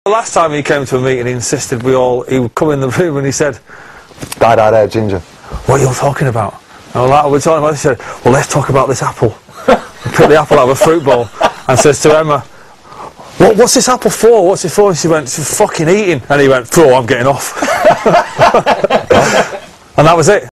The last time he came to a meeting, he insisted he would come in the room and he said, Dyed hair, ginger. "What are you all talking about?" And I'm like, we're talking about, he said, "Well, let's talk about this apple." He picked the apple out of a fruit bowl and says to Emma, "What's this apple for? What's it for?" And she went, "For fucking eating." And he went, "Oh, I'm getting off." And that was it.